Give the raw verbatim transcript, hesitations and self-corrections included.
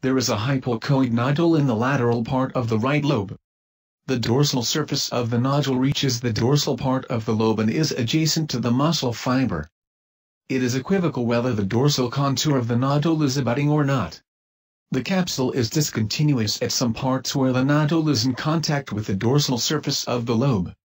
There is a hypoechoic nodule in the lateral part of the right lobe. The dorsal surface of the nodule reaches the dorsal part of the lobe and is adjacent to the muscle fiber. It is equivocal whether the dorsal contour of the nodule is abutting or not. The capsule is discontinuous at some parts where the nodule is in contact with the dorsal surface of the lobe.